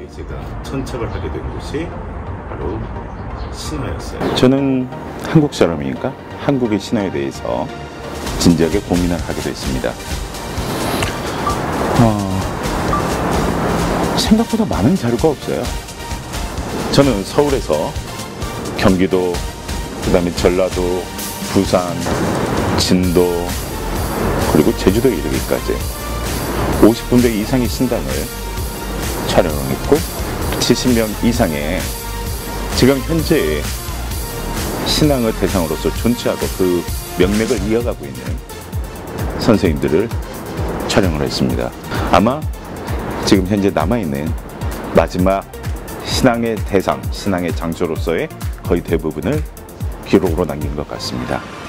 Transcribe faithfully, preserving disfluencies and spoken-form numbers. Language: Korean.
마지막에 제가 천착을 하게 된 곳이 바로 신화였어요. 저는 한국 사람이니까 한국의 신화에 대해서 진지하게 고민을 하게 됐습니다. 어, 생각보다 많은 자료가 없어요. 저는 서울에서 경기도, 그 다음에 전라도, 부산, 진도, 그리고 제주도에 이르기까지 오십 군데 이상의 신당을 촬영을 했고 칠십 명 이상의 지금 현재 신앙을 대상으로서 존치하고 그 명맥을 이어가고 있는 선생님들을 촬영을 했습니다. 아마 지금 현재 남아있는 마지막 신앙의 대상, 신앙의 장소로서의 거의 대부분을 기록으로 남긴 것 같습니다.